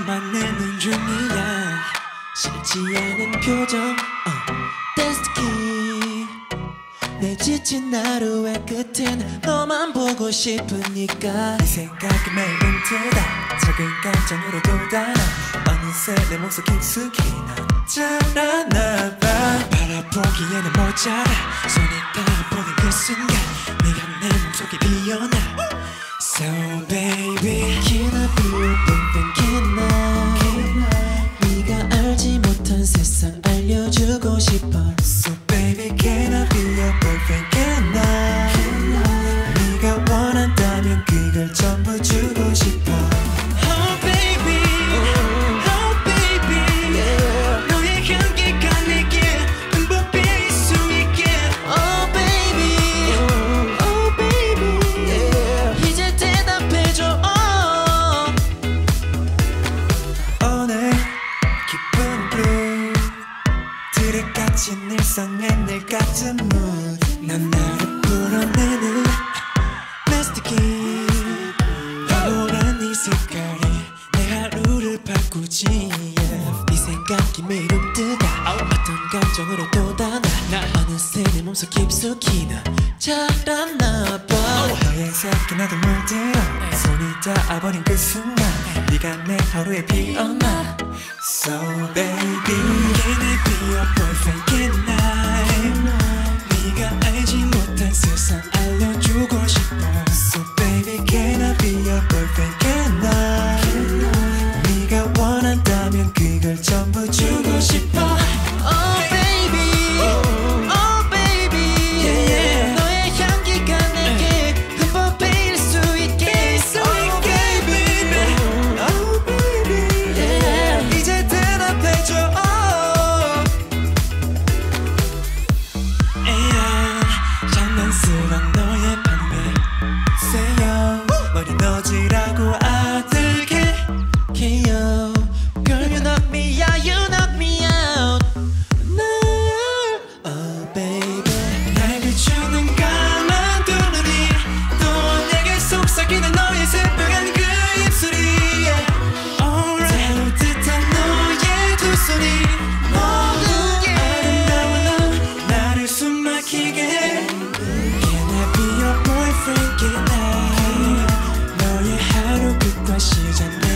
참아내는 중이야. 싫지 않은 표정 That's the key. 내 지친 하루의 끝엔 너만 보고 싶으니까 네 생각이 매일 움트다. 작은 감정으로 돋아나 어느새 내 몸속 깊숙이 난 자라나봐. 바라보기에는 모자라. 손이 닿아보는 그 순간 네가 내 몸속에 피어나. So baby Can I be your boyfriend? Can I? 네가 알지 못한 세상 알려주고 싶어. So baby can I be your boyfriend? Can I? 네가 원한다면 그걸 전부 주고 싶어. Oh baby, oh baby, yeah. 너의 향기가 내게 흠뻑일 수 있게. Oh baby, oh baby, yeah. 이제 대답해줘. 오늘 기쁜 blue 드랙 갇힌 일상의 늘 같은 mood. 난 나를 불어내는 That's the key. 황홀한 네 색깔이 내 하루를 바꾸지. Yeah. 네 생각이 매일 움트다. 어떤 감정으로 돋아나 어느새 내 몸속 깊숙이 나 자라나봐. 너의 새끼 나도 물들어. 손이 닿아버린 그 순간 네가 내 하루에 피어나. So baby can I be your boyfriend? Can I? 네가 알지 못한 세상 알려주고 싶어. So baby can I be your boyfriend? Can I? 네가 원한다면 그걸 전부 주고 싶어. Oh baby, oh baby, yeah. 너의 향기가 내게 흠뻑일 수 있게. Oh baby, oh baby, yeah. 이제 대답해줘. 장난스런 너의 반응에 Say 머리 너지라고 아득해. KO, girl you knock me out, you knock me out. Oh baby, 날 비추는 까만 두 눈이 또 내게 속삭이는 너의 새빨간 그 입술이. Alright 따뜻한 너의 두 손이 모두 아름다워. 너 나를 숨막히게. Can I be your boyfriend? Can I? 너의 하루 끝과 시작